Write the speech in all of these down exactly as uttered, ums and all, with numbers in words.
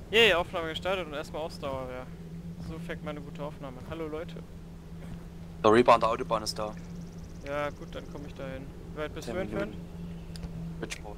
Yay, Aufnahme gestartet und erstmal Ausdauer, ja. So fängt meine gute Aufnahme an. Hallo Leute. Der Reaper an der Autobahn ist da. Ja gut, dann komme ich dahin. Wie weit bist du zehn entfernt? Minuten. Bridgeport.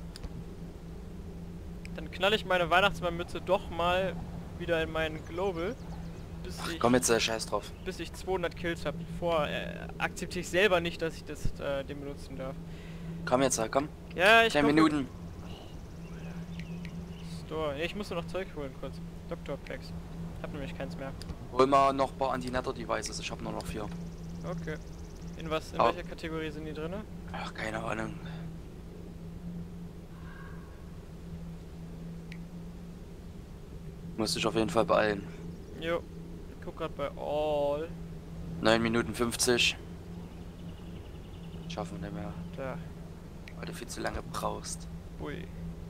Dann knall ich meine Weihnachtsmannmütze doch mal wieder in meinen Global, bis Ach ich komm jetzt, äh, scheiß drauf. bis ich zweihundert Kills habe. Vor äh, akzeptiere ich selber nicht, dass ich das äh, den benutzen darf. Komm jetzt, äh, komm. Ja, ich zehn gucke. Minuten. Store. Ja, ich muss nur noch Zeug holen kurz. Doktor Packs. Hab nämlich keins mehr. Hol mal noch ein paar Anti-Nether-Devices. Ich hab nur noch vier. Okay. In was? In Oh. welcher Kategorie sind die drinne? Ach, keine Ahnung. Muss dich auf jeden Fall beeilen. Jo. Ich guck grad bei All. neun Minuten fünfzig. Schaffen wir nicht mehr. Da. Weil du viel zu lange brauchst. Ui.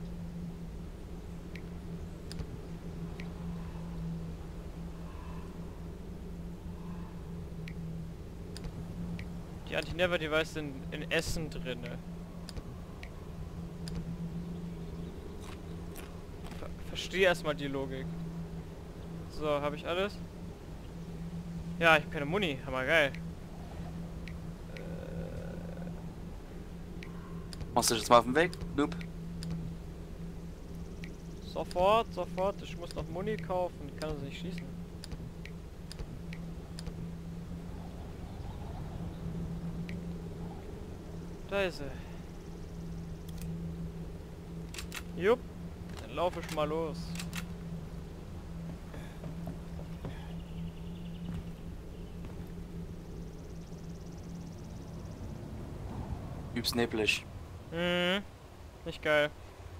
Die Anti-Never-Device sind in Essen drinne. Ver Verstehe erstmal die Logik. So, habe ich alles? Ja, ich habe keine Muni. Hammer geil. Machst du dich jetzt mal auf den Weg? Noob. Sofort, sofort. Ich muss noch Muni kaufen. Ich kann das nicht schießen. Da ist sie. Jupp. Dann laufe ich mal los. Üb's neblig. Mhm. Nicht geil.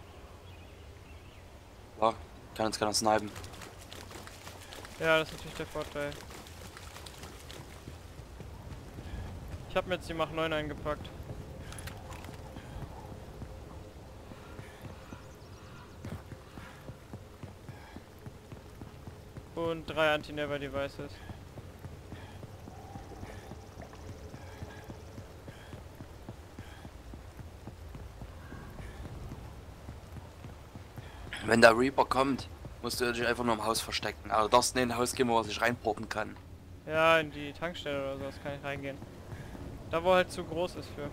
Ja, kann uns keiner snipen. Ja, das ist natürlich der Vorteil. Ich habe mir jetzt die Mach neun eingepackt. Und drei Anti-Never-Devices. Wenn der Reaper kommt, musst du dich einfach nur im Haus verstecken. Also darfst nicht in ein Haus gehen, wo er sich reinporten kann. Ja, in die Tankstelle oder sowas kann ich reingehen. Da wo er halt zu groß ist für.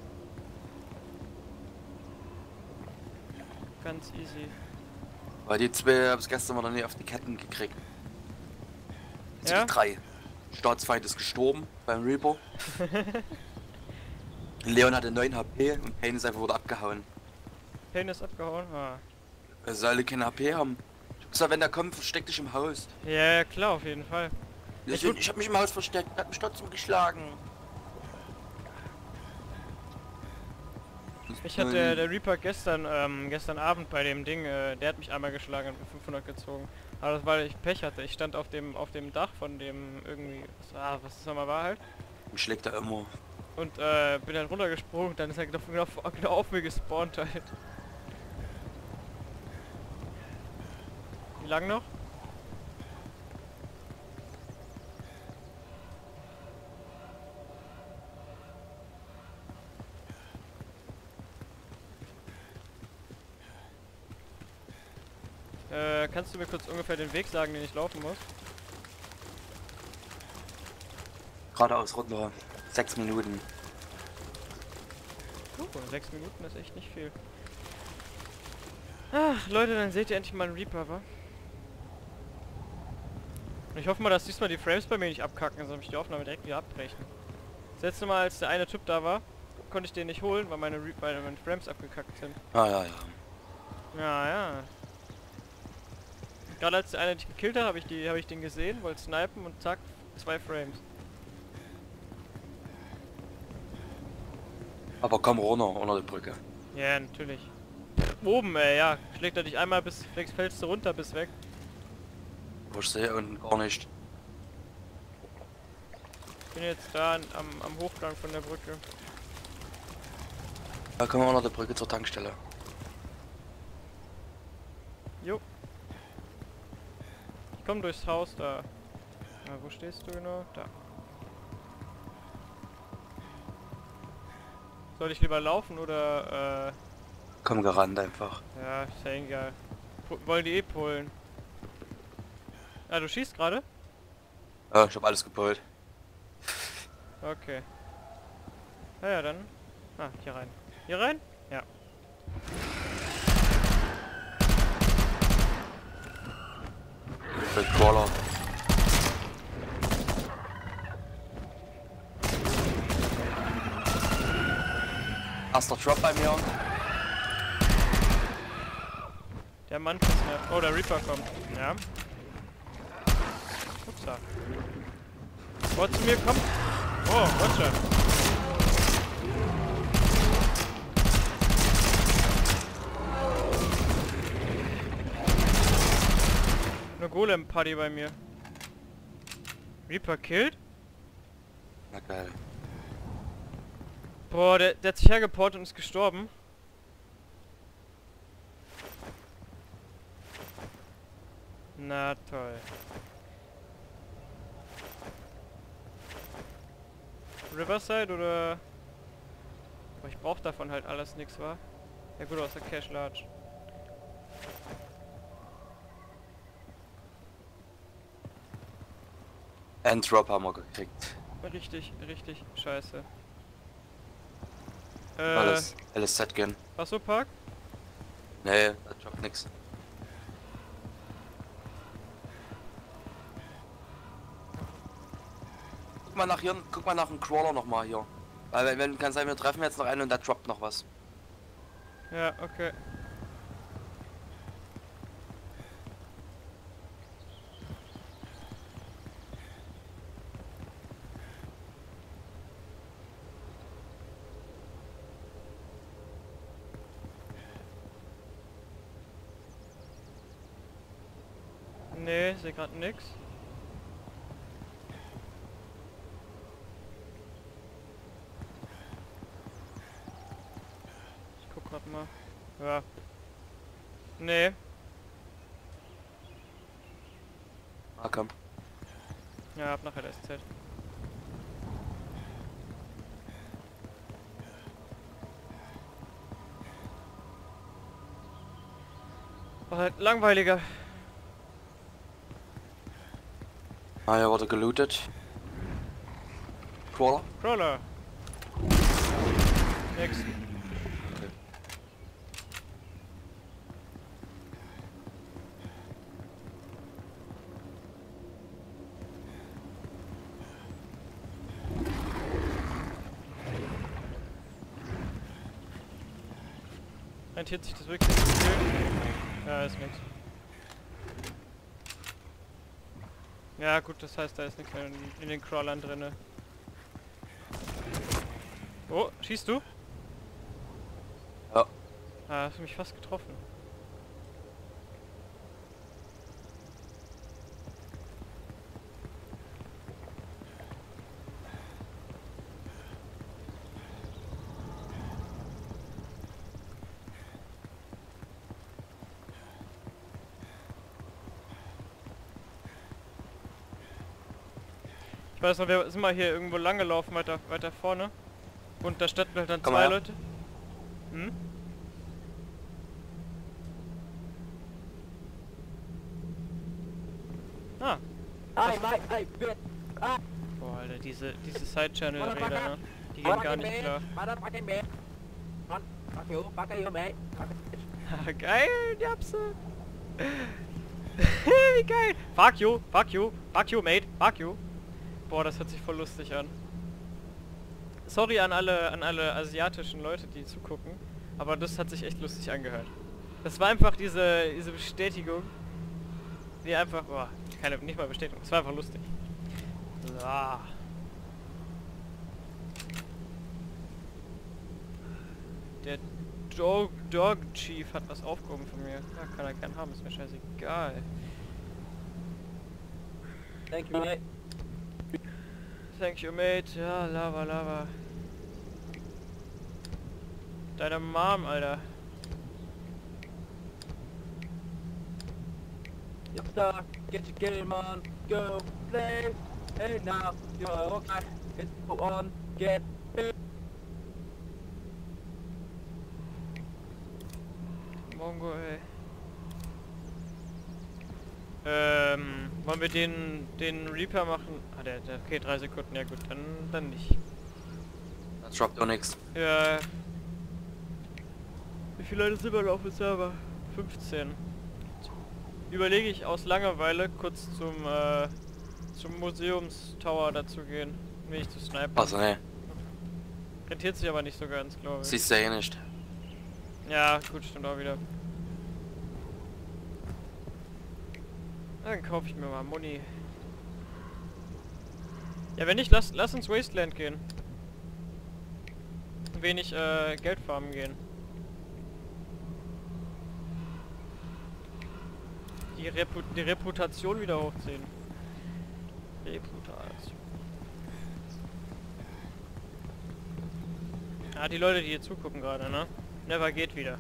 Ganz easy. Weil die zwei hab's gestern mal nicht auf die Ketten gekriegt. Also Ja? die drei. Staatsfeind ist gestorben beim Reaper. Leon hatte neun H P und Payne ist einfach wieder abgehauen. Payne ist abgehauen. Ah. Er soll alle keine H P haben. Ich hab gesagt, wenn der kommt, versteck dich im Haus. Ja, ja, klar, auf jeden Fall. Ich, Ich würd- ich hab mich im Haus versteckt, er hat mich trotzdem geschlagen. Ich hatte der, der Reaper gestern, ähm, gestern Abend bei dem Ding, äh, der hat mich einmal geschlagen und fünfhundert gezogen. Aber das war, weil ich Pech hatte. Ich stand auf dem auf dem Dach von dem irgendwie, was, ah, was das nochmal war halt. Mich schlägt er immer. Und äh, bin dann runtergesprungen, dann ist er genau, genau, genau auf mir gespawnt halt. Wie lang noch? Äh, kannst du mir kurz ungefähr den Weg sagen, den ich laufen muss? Geradeaus runter. Sechs Minuten. Oh, sechs Minuten ist echt nicht viel. Ach, Leute, dann seht ihr endlich mal einen Reaper, wa? Und ich hoffe mal, dass diesmal die Frames bei mir nicht abkacken, sonst ich die Aufnahme direkt wieder abbrechen. Das letzte Mal, als der eine Typ da war, konnte ich den nicht holen, weil meine, Re weil meine Frames abgekackt sind. Ah ja, ja. Ja, ja. Gerade als der eine dich gekillt hat, habe ich, die- hab ich den gesehen, wollte snipen und zack, zwei Frames. Aber komm runter, unter die Brücke. Ja, natürlich. Oben, ey, ja. Schlägt er dich einmal bis, fällst fällst du runter bis weg. Wo ich sehe unten gar nicht. Ich bin jetzt da an, am, am Hochgang von der Brücke. Da kommen wir unter der Brücke zur Tankstelle. Jo. Ich komm durchs Haus da. Ja, wo stehst du genau? Da. Soll ich lieber laufen oder, äh... Komm gerannt einfach. Ja, ist ja egal. Po wollen die eh polen. Ah, du schießt gerade? Ja, ich hab alles gepult. Okay. Ja, ja, dann. Ah, hier rein. Hier rein? Ja. Mit Crawler. Erster Drop bei mir. Der Mann ist mir. Oh, der Reaper kommt. Ja. Upsa. Vor zu mir kommt. Oh, Roger. Eine Golem-Party bei mir. Reaper killed? Na geil. Boah, der, der hat sich hergeportet und ist gestorben. Na toll. Riverside oder... Boah, ich brauch davon halt alles nix, wa? Ja gut, außer Cash Large. End-Drop haben wir gekriegt. Richtig, richtig scheiße. Äh, Alles, L S Z gehen. Achso, Park? Nee, da droppt nix. Guck mal nach hier, guck mal nach dem Crawler nochmal hier. Weil wenn, wenn kann sein, wir treffen jetzt noch einen und da droppt noch was. Ja, okay. Nee, sehe gerade nix. Ich guck grad mal. Ja. Nee. Ah, komm. Ja, hab nachher das Z. War halt langweiliger. Ah, ja, wurde gelootet. Crawler? Crawler. Nix. Okay. Rentiert sich das wirklich zu killen? Ja, ist nix. Ja gut, das heißt, da ist nichts mehr in, in den Crawlern drinne. Oh, schießt du? Ja. Ah, hast du mich fast getroffen. Ich weiß noch, wir sind mal hier irgendwo lang gelaufen, weiter, weiter vorne. Und da standen halt dann Komm zwei mal her. Leute. Hm? Ah. Ai, mate, hey, good. Ah, Boah, Alter, diese, diese Side-Channel-Räder, Motherfucker. ne? Die gehen gar nicht klar. Motherfucking man. On, fuck you, fuck you, mate. Fuck you. Geil, die Apse. Wie geil. Fuck you, fuck you, fuck you, mate, fuck you. Boah, das hört sich voll lustig an. Sorry an alle, an alle asiatischen Leute, die zugucken, aber das hat sich echt lustig angehört. Das war einfach diese, diese Bestätigung, die einfach, boah, keine, nicht mal Bestätigung, das war einfach lustig. So. Der Dog, Dog Chief hat was aufgehoben von mir. Ja, kann er gern haben, ist mir scheißegal. Thank you, mate. Thank you, mate. Ja, Lava, Lava. Deine Mom, Alter. Yes, sir. Get your game on. Go play. Hey, now. You're okay. Get on. Get it. Mongo, ey. Ähm, wollen wir den, den Reaper machen? Ah, der, der, okay, drei Sekunden, ja gut, dann, dann nicht. Das droppt doch nichts. Ja. Wie viele Leute sind wir noch auf dem Server? fünfzehn. Überlege ich aus Langeweile kurz zum, äh, zum Museumstower dazu gehen, um mich zu snipen. Also ne, Rentiert sich aber nicht so ganz, glaube ich. siehst du ja eh nicht. Ja, gut, stimmt auch wieder. Dann kaufe ich mir mal Muni. Ja, wenn nicht, lass, lass uns Wasteland gehen. Wenig äh, Geld farmen gehen. Die, Repu die Reputation wieder hochziehen. Reputation. Ah, die Leute, die hier zugucken gerade, ne? Never geht wieder.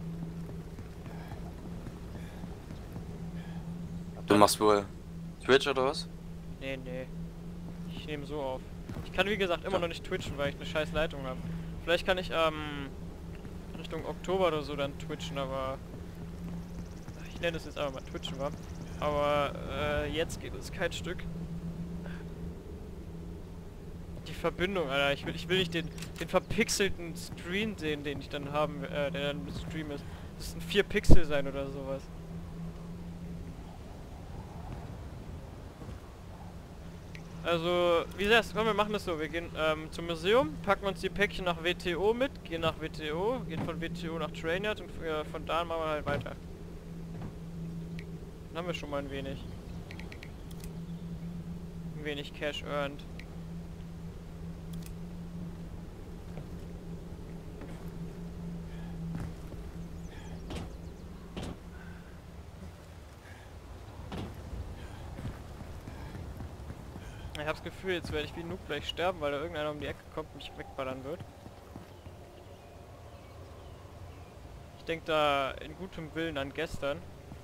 Du machst wohl Twitch oder was? Nee, nee. Ich nehme so auf. Ich kann wie gesagt immer Ja. noch nicht twitchen, weil ich eine scheiß Leitung habe. Vielleicht kann ich ähm, Richtung Oktober oder so dann twitchen, aber ich nenne es jetzt einfach mal twitchen, wa? Aber äh, jetzt geht es kein Stück. Die Verbindung, Alter, ich will, ich will nicht den, den verpixelten Screen sehen, den ich dann haben, äh, der dann mit Stream ist. Das sind vier Pixel sein oder sowas. Also, wie gesagt, komm, wir machen das so. Wir gehen ähm, zum Museum, packen uns die Päckchen nach W T O mit, gehen nach W T O, gehen von W T O nach Trainyard und äh, von da machen wir halt weiter. Dann haben wir schon mal ein wenig. Ein wenig Cash earned. Ich hab's Gefühl, jetzt werde ich wie Noob gleich sterben, weil da irgendeiner um die Ecke kommt und mich wegballern wird. Ich denke da in gutem Willen an gestern.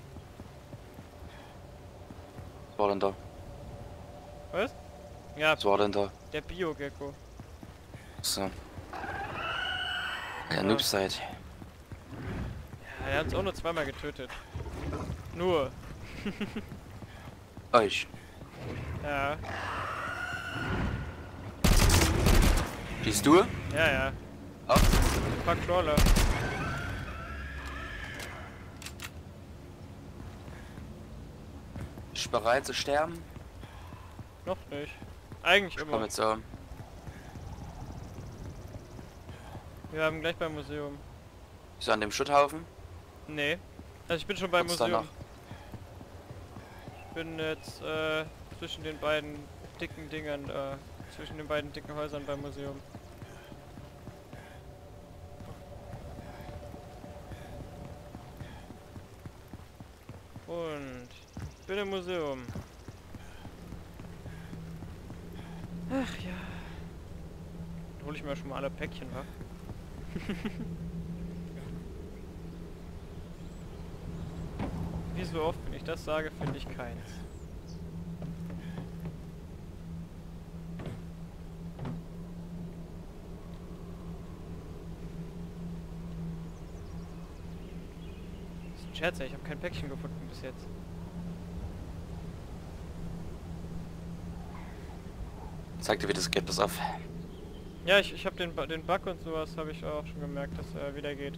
Was war denn da? Was? Ja, Was war denn da? der Bio-Gecko. So. Ja, Noobs seid. Ja, er hat uns auch nur zweimal getötet. Nur. Euch. Ja. Schießt du? Ja, ja. Ab. Ein paar Crawler. Bist du bereit zu sterben? Noch nicht. Eigentlich Komm immer. jetzt so. Wir haben gleich beim Museum. Bist du an dem Schutthaufen? Nee. Also ich bin schon beim Kurz Museum. danach. Ich bin jetzt äh, zwischen den beiden dicken Dingern, äh, zwischen den beiden dicken Häusern beim Museum. Und ich bin im Museum. Ach ja. Dann hole ich mir schon mal alle Päckchen, wa? Wie so oft, wenn ich das sage, finde ich keins. Das ist ein Scherz, ey, ich habe kein Päckchen gefunden bis jetzt. Zeig dir, wie das geht, pass auf. Ja, ich, ich habe den, Bu- den Bug und sowas habe ich auch schon gemerkt, dass er wieder geht.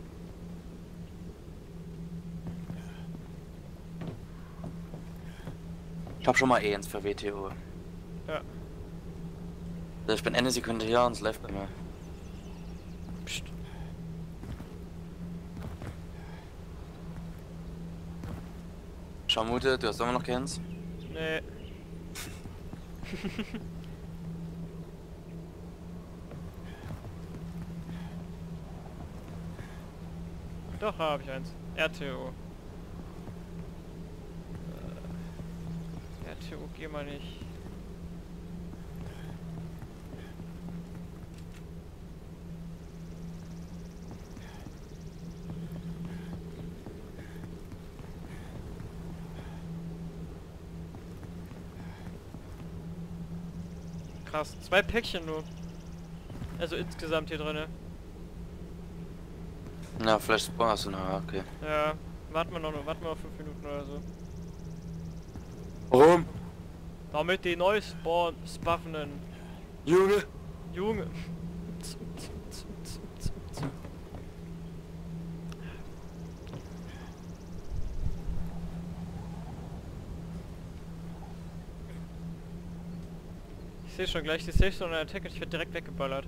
Ich hab schon mal E eins für W T O. Ja. Also ich bin eine Sekunde hier und es läuft bei mir. Psst. Schamute, du hast immer noch keins? Nee. Doch, habe ich eins. R T O. Äh, R T O, geh mal nicht. Krass, zwei Päckchen nur. Also insgesamt hier drinne. Ja, vielleicht spawnst du noch, okay. Ja, warten wir noch, warten wir noch fünf Minuten oder so. Warum? Damit die neu spawn spaffenen. Junge! Junge. Ich sehe schon gleich die Safe Zone Attack und ich werde direkt weggeballert.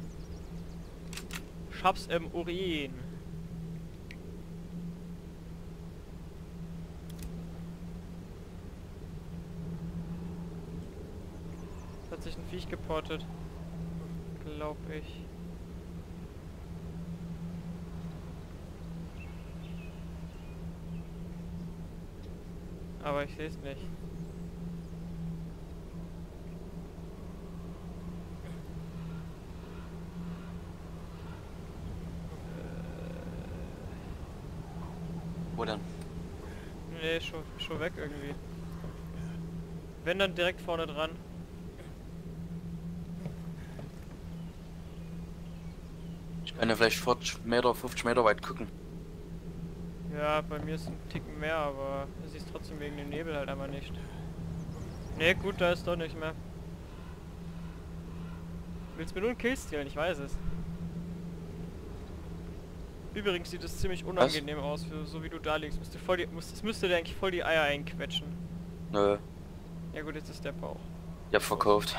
Schab's im Urin. Hat sich ein Viech geportet. Glaub ich. Aber ich sehe es nicht. Wo denn? Nee, schon, schon weg irgendwie. Wenn dann direkt vorne dran. Ich kann ja vielleicht vierzig Meter, fünfzig Meter weit gucken. Ja, bei mir ist ein Ticken mehr, aber du siehst trotzdem wegen dem Nebel halt einmal nicht. Nee, gut, da ist doch nicht mehr. Willst mir nur einen Kill stehlen? Ich weiß es. Übrigens sieht es ziemlich unangenehm Was? aus, für, so wie du da liegst. Müsste voll die, muss, es müsste dir eigentlich voll die Eier einquetschen. Nö. Ja gut, jetzt ist der Bauch. Ich hab verkauft.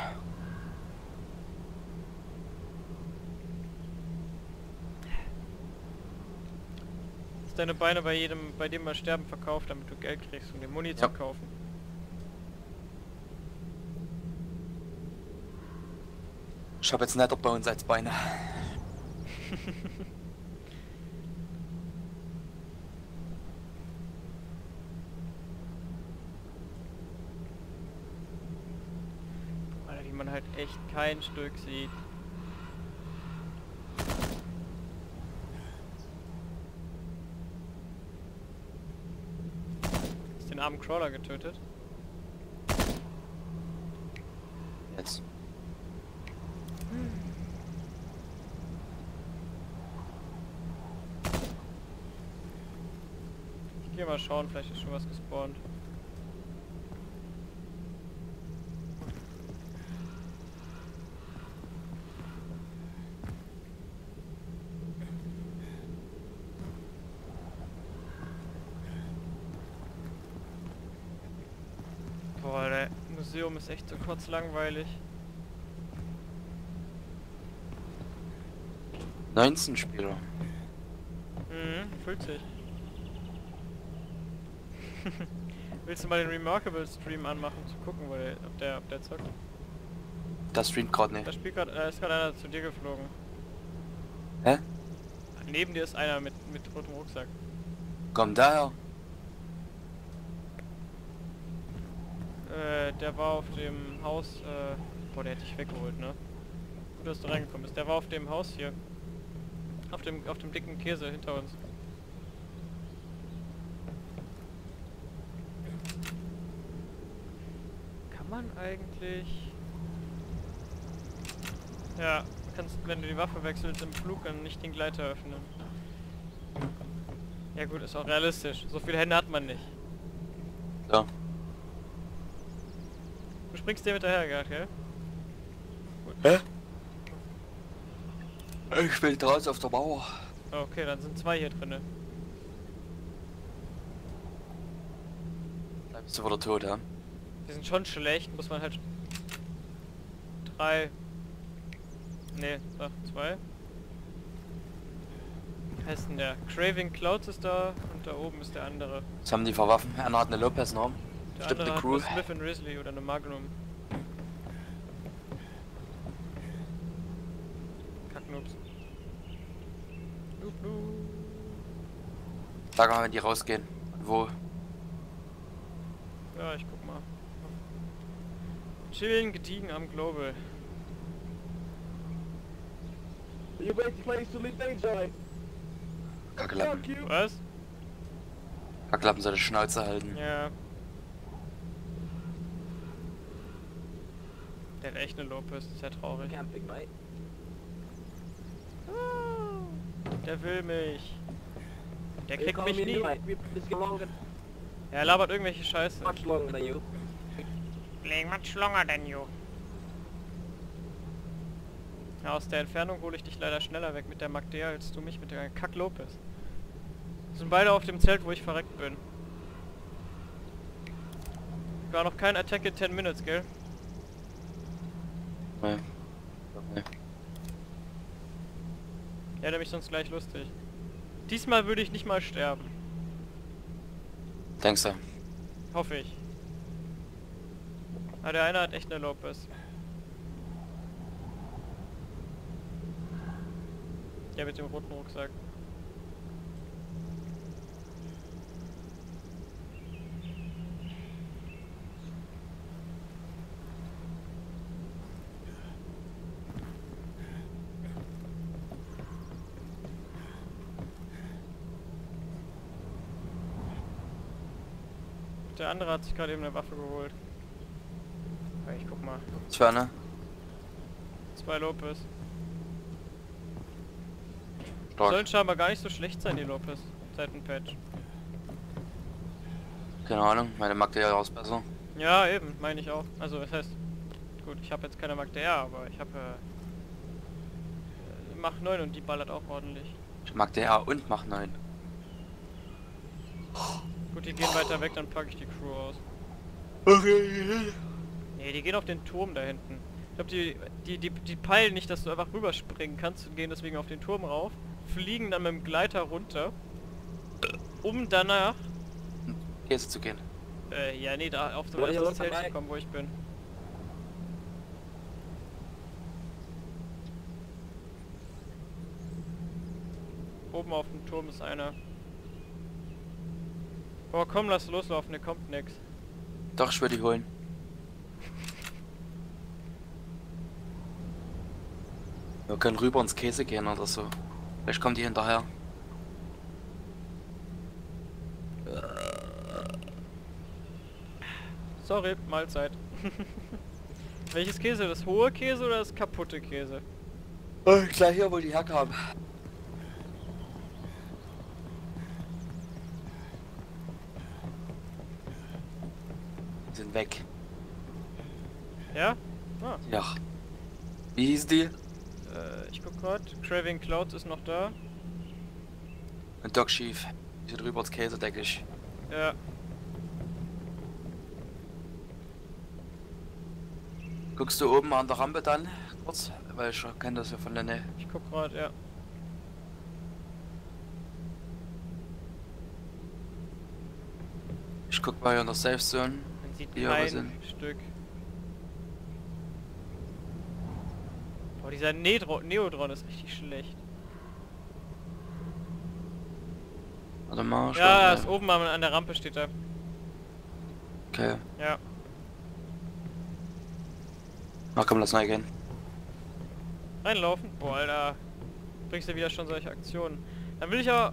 Hast deine Beine bei jedem, bei dem mal sterben verkauft, damit du Geld kriegst, um dir Muni ja. zu kaufen. Ich hab jetzt netter Bones als Beine. Alter, wie man halt echt kein Stück sieht. Hast den armen Crawler getötet? Jetzt. Ich geh mal schauen, vielleicht ist schon was gespawnt. Boah, der Museum ist echt so kurz langweilig. neunzehn Spieler. Mhm, fühlt sich. Willst du mal den Remarkable Stream anmachen, zu gucken, wo der, ob der, ob der zockt? Das streamt gerade nicht. Da spielt grad, äh, ist gerade einer zu dir geflogen. Hä? Neben dir ist einer mit, mit rotem Rucksack. Komm daher. Äh, der war auf dem Haus, äh, boah, der hätte dich weggeholt, ne? Gut, dass du reingekommen bist. Der war auf dem Haus hier. Auf dem, auf dem dicken Käse hinter uns. Kann man eigentlich... Ja, kannst, wenn du die Waffe wechselst im Flug, dann nicht den Gleiter öffnen. Ja gut, ist auch realistisch. So viele Hände hat man nicht. Ja. Du springst dir hinterher, gell? Okay? Gut. Hä? Ich bin draußen auf der Mauer. Okay, dann sind zwei hier drinne. Da bist du wieder tot, ja? Die sind schon schlecht, muss man halt... Drei... Ne, ach, zwei. Wie heißt denn der? Craving Clouds ist da und da oben ist der andere. Was haben die für Waffen? Einer hat eine Lopez noch. Der Stimmt, andere eine hat Crew. eine Smith and Risley oder eine Magnum. Kacknoobs. Noob, noob. Sag mal, wenn die rausgehen. Wo? Ja, ich guck mal. Chillen gediegen am Global. You ready to play some Joy? Kackelappen. Was? Kackelappen soll die Schnauze halten. Ja. Der hat echt eine Lopez, das ist ja traurig. Camping, mate. Der will mich. Der You kriegt call mich me nie. new, mate. This is longer, Er labert irgendwelche Scheiße. much longer than you. Playing much longer than you. Ja, aus der Entfernung hole ich dich leider schneller weg mit der Mag D als du mich mit der Kack Lopez. Sind beide auf dem Zelt, wo ich verreckt bin. War noch kein Attack in ten minutes, gell? Nee. Nee. Ja, nämlich sonst gleich lustig. Diesmal würde ich nicht mal sterben. Denkst du? Hoffe ich. Ah, der eine hat echt eine Lopez. Der mit dem roten Rucksack. Der andere hat sich gerade eben eine Waffe geholt. Okay, ich guck mal. Zwei, ne? Zwei Lopez. Stark. Sollen scheinbar gar nicht so schlecht sein, die Lopez. Seit dem Patch. Keine Ahnung, meine Mag D R ist besser. Ja, eben, meine ich auch. Also, das heißt, gut, ich habe jetzt keine Mag D R, aber ich habe äh, Mach neun und die ballert auch ordentlich. Ich Mag D R und Mach neun. Gut, die gehen weiter weg, dann packe ich die Crew aus. Nee, die gehen auf den Turm da hinten. Ich glaube, die, die, die, die peilen nicht, dass du einfach rüberspringen kannst und gehen deswegen auf den Turm rauf, fliegen dann mit dem Gleiter runter, um danach... Käse zu gehen. Äh, ja, nee, da auf Wollt ihr das los Zelt dabei? zu kommen, wo ich bin. Oben auf dem Turm ist einer. Boah, komm, lass loslaufen, hier kommt nix. Doch, ich würde die holen. Wir können rüber ins Käse gehen oder so. Vielleicht kommen die hinterher. Sorry, Mahlzeit. Welches Käse? Das hohe Käse oder das kaputte Käse? Oh, gleich hier, wo die herkamen. Die sind weg. Ja? Ah, Ja. Wie hieß die? äh, ich guck grad. Craving Clouds ist noch da. Und Doc Chief. Die sind rüber ins Käse, denke ich. Ja. Guckst du oben an der Rampe dann kurz? Weil ich kenne das ja von der Nähe. Ich guck grad, ja. Ich guck mal hier in der Safe Zone. Man sieht Ja, wir kein sind- Stück. Boah, dieser Nedro Neodron ist richtig schlecht. Warte mal. schau Ja, mal. ist oben an an der Rampe steht er. Okay. Ja. Ach komm, lass mal gehen. Reinlaufen? Boah, Alter. Bringst du wieder schon solche Aktionen. Dann will ich aber...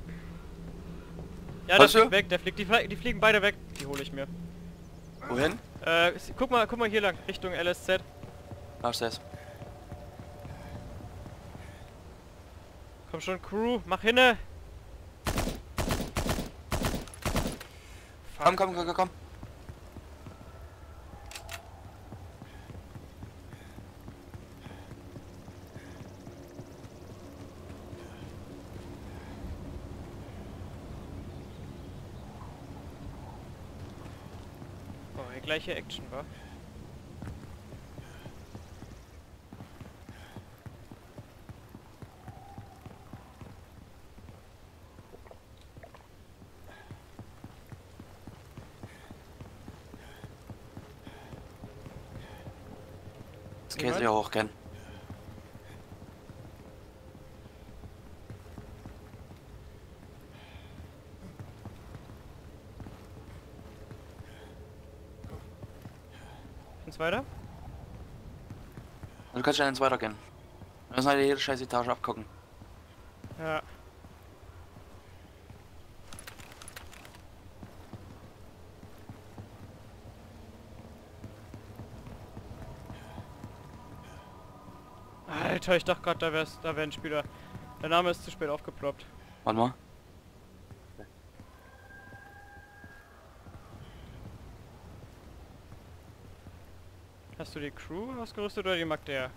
Ja, der Was fliegt für? weg, der fliegt, die, flie- die fliegen beide weg. Die hole ich mir. Wohin? Äh, s- guck mal, guck mal hier lang, Richtung L S Z. Ach, ich seh's. Komm schon, Crew, mach hinne! Komm, komm, komm, komm, komm. Boah, die gleiche Action, war. Das Käse hier hochgehen. Geht's weiter? Du kannst ja ins weitergehen. Wir müssen halt jede scheiß Etage abgucken. Ja. Alter, ich dachte gerade, da wär's, da wär ein Spieler. Der Name ist zu spät aufgeploppt. Warte mal. Hast du die Crew ausgerüstet oder die mag der?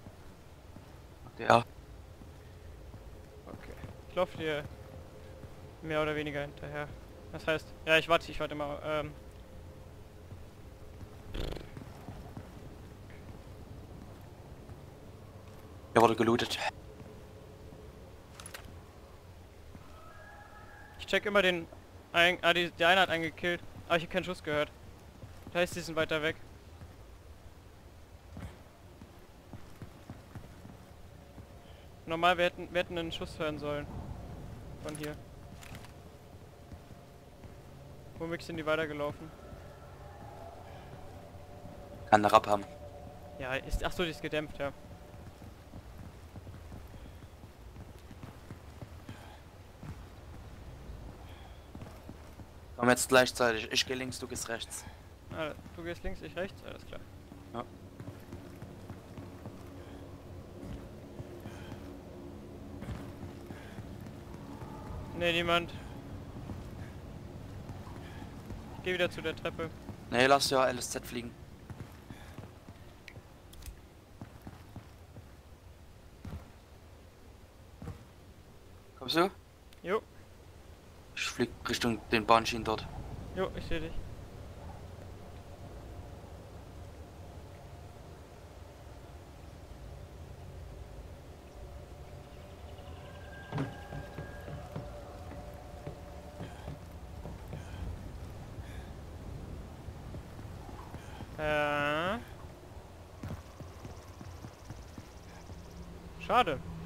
Ja. Okay. Ich laufe dir mehr oder weniger hinterher. Das heißt, ja, ich warte, ich warte mal. Ähm, Ja, wurde gelootet. ich check immer den... Ein, ah, die, der eine hat einen gekillt. Aber ich habe keinen Schuss gehört. Das heißt, die sind weiter weg. Normal, wir hätten, wir hätten einen Schuss hören sollen. Von hier. Womit sind die weitergelaufen? Kann eine Rapp haben. Ja, ist... Achso, die ist gedämpft, ja. Komm jetzt gleichzeitig. Ich geh links, du gehst rechts. Ah, du gehst links, ich rechts? Alles klar. Ja. Ne, niemand. Ich geh wieder zu der Treppe. Nee, lass ja L S Z fliegen. Kommst du? Jo, Ich flieg Richtung den Bahnschienen dort. jo, ich sehe dich. Äh. Schade.